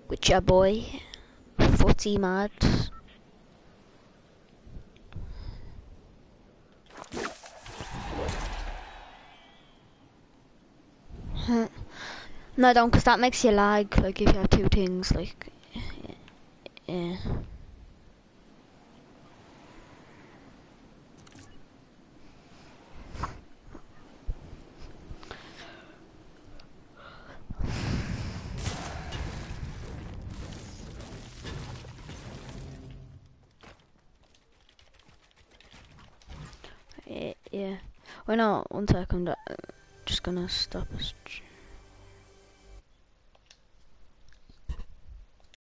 with your boy, Footy Mad. No, don't, because that makes you lag, like, if you have two things, like, yeah. Yeah. Wait, no, 1 second, just gonna stop.